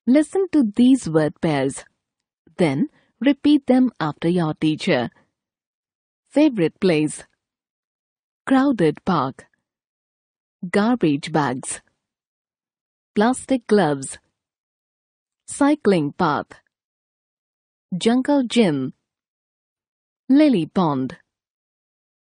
Listen to these word pairs. Then repeat them after your teacher. Favorite place. Crowded park. Garbage bags. Plastic gloves. Cycling path. Jungle gym. Lily pond.